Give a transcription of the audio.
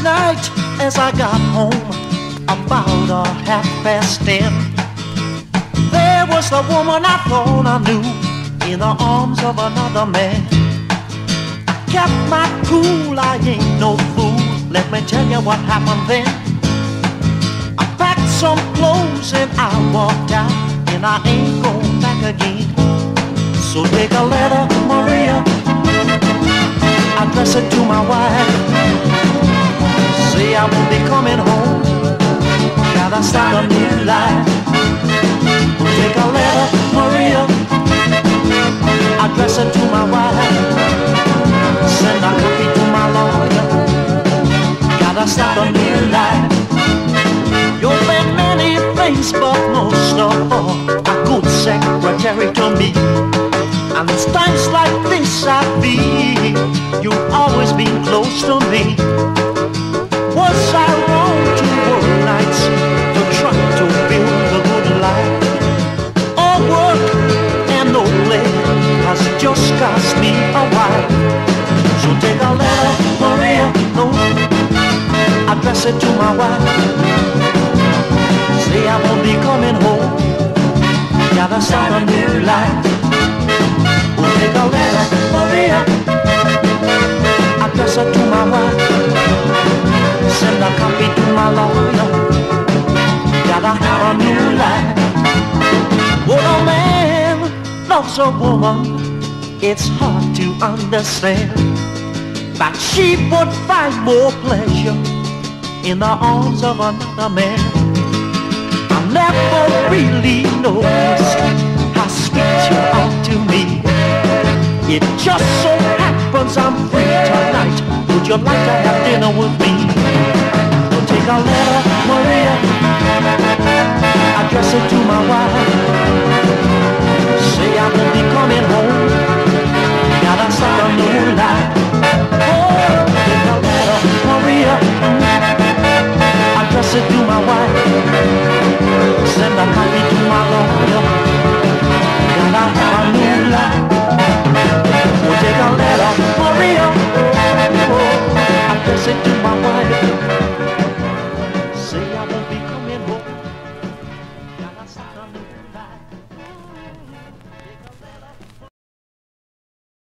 Last night as I got home about 10:30, there was the woman I thought I knew in the arms of another man. I kept my cool, I ain't no fool. Let me tell you what happened then. I packed some clothes and I walked out, and I ain't going back again. So take a letter, Maria, address it to my wife. Say I won't be coming home, gotta start a new life. Take a letter, Maria, address it to my wife. Send a copy to my lawyer, gotta start a new life. You've been many things, but most of all, a good secretary to me. And it's times like this I feel you've always been close to me. Was I wrong to work nights to try to build a good life? All work and no play has just cost me a while. So take a letter, Maria, no, address it to my wife. Say I won't be coming home, gotta start a new life. We'll take a letter, Maria, address it to my wife. Send a copy to my lawyer, gotta have a new life. When a man loves a woman, it's hard to understand, but she would find more pleasure in the arms of another man. I never really noticed how sweet you are to me. It just so happens I'm free tonight. Would you like to have dinner with me? Well, take a letter, Maria,